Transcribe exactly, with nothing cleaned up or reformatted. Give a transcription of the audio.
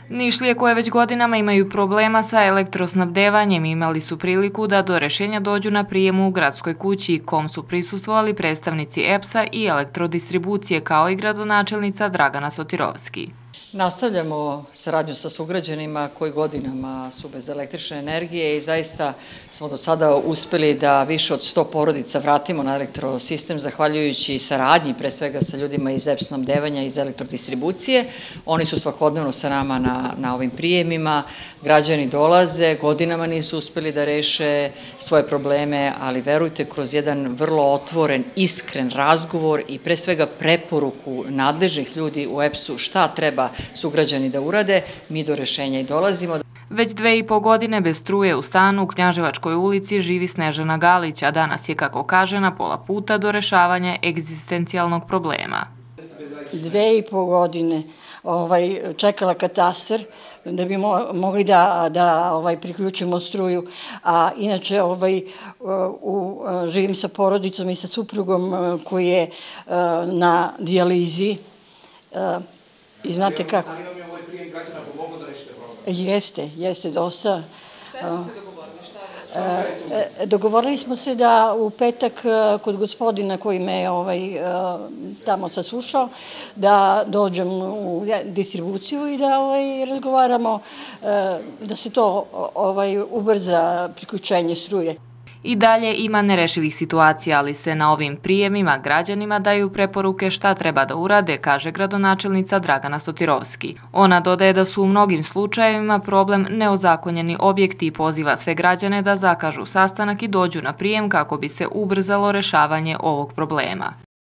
Nišlije koje već godinama imaju problema sa elektrosnabdevanjem imali su priliku da do rešenja dođu na prijemu u gradskoj kući, kom su prisustvovali predstavnici E P S-a i elektrodistribucije kao i gradonačelnica Dragana Sotirovski. Nastavljamo saradnju sa sugrađanima koji godinama su bez električne energije i zaista smo do sada uspeli da više od sto porodica vratimo na elektrosistem zahvaljujući saradnji pre svega sa ljudima iz E P S snabdevanja i iz elektrodistribucije. Oni su svakodnevno sa nama na, na ovim prijemima, građani dolaze, godinama nisu uspeli da reše svoje probleme, ali verujte, kroz jedan vrlo otvoren, iskren razgovor i pre svega preporuku nadležnih ljudi u E P S-u šta treba sugrađani da urade, mi do rešenja i dolazimo. Već dve i po godine bez struje u stanu u Knjaževačkoj ulici živi Snežana Galić, a danas je, kako kaže, na pola puta do rešavanja egzistencijalnog problema. Dve i po godine ovaj, čekala katastar da bi mo mogli da, da ovaj, priključimo struju, a inače ovaj, u, živim sa porodicom i sa suprugom koji je na dijalizi. I znate kako? Ali nam je ovaj prijem građana pomoglo da rešite problem? Jeste, jeste, dosta. Šta ste se dogovorili? Šta? Dogovorili smo se da u petak kod gospodina koji me je ovaj, tamo saslušao, da dođem u distribuciju i da ovaj, razgovaramo da se to ovaj, ubrza priključenje struje. I dalje ima nerešivih situacija, ali se na ovim prijemima građanima daju preporuke šta treba da urade, kaže gradonačelnica Dragana Sotirovski. Ona dodaje da su u mnogim slučajevima problem neozakonjeni objekti i poziva sve građane da zakažu sastanak i dođu na prijem kako bi se ubrzalo rešavanje ovog problema.